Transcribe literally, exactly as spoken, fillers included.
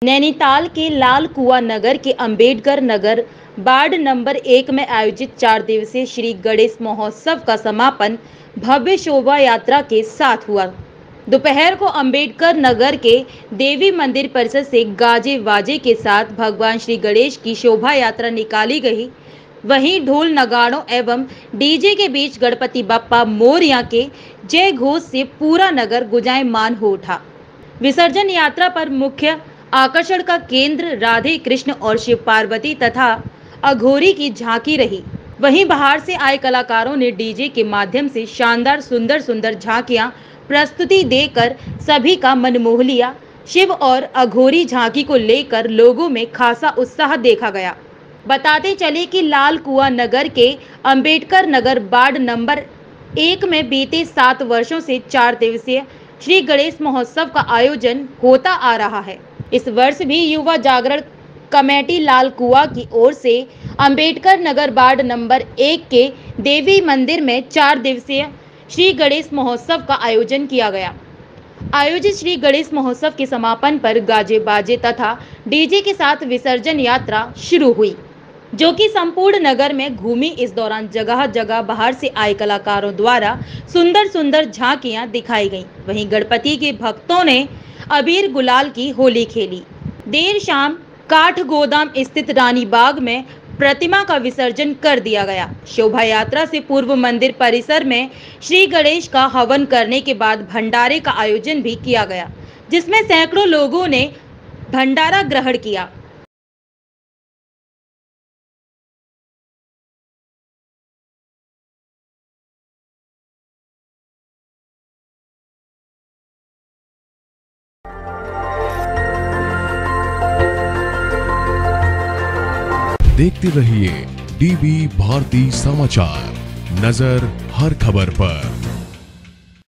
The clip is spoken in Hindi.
नैनीताल के लाल कुआं नगर के अंबेडकर नगर वार्ड नंबर एक में आयोजित चार दिवसीय श्री गणेश महोत्सव का समापन भव्य शोभा यात्रा के साथ हुआ। दोपहर को अंबेडकर नगर के देवी मंदिर परिसर से गाजे वाजे के साथ भगवान श्री गणेश की शोभा यात्रा निकाली गई। वहीं ढोल नगाड़ों एवं डीजे के बीच गणपति बप्पा मोरया के जय घोष से पूरा नगर गुंजायमान हो उठा। विसर्जन यात्रा पर मुख्य आकर्षण का केंद्र राधे कृष्ण और शिव पार्वती तथा अघोरी की झांकी रही। वहीं बाहर से आए कलाकारों ने डीजे के माध्यम से शानदार सुंदर सुंदर झांकियां प्रस्तुति देकर सभी का मन मोह लिया। शिव और अघोरी झांकी को लेकर लोगों में खासा उत्साह देखा गया। बताते चले कि लाल कुआं नगर के अंबेडकर नगर वार्ड नंबर एक में बीते सात वर्षों से चार दिवसीय श्री गणेश महोत्सव का आयोजन होता आ रहा है। इस वर्ष भी युवा जागरण कमेटी लाल कुआं की ओर से अंबेडकर नगर वार्ड नंबर एक के देवी मंदिर में चार दिवसीय श्री गणेश महोत्सव का आयोजन किया गया। आयोजित श्री गणेश महोत्सव के समापन पर गाजे बाजे तथा डीजे के साथ विसर्जन यात्रा शुरू हुई, जो कि संपूर्ण नगर में घूमी। इस दौरान जगह जगह बाहर से आए कलाकारों द्वारा सुंदर सुंदर झांकियां दिखाई गईं। वहीं गणपति के भक्तों ने अबीर गुलाल की होली खेली। देर शाम काठ गोदाम स्थित रानी बाग में प्रतिमा का विसर्जन कर दिया गया। शोभा यात्रा से पूर्व मंदिर परिसर में श्री गणेश का हवन करने के बाद भंडारे का आयोजन भी किया गया, जिसमें सैकड़ों लोगों ने भंडारा ग्रहण किया। देखते रहिए डीबी भारती समाचार, नजर हर खबर पर।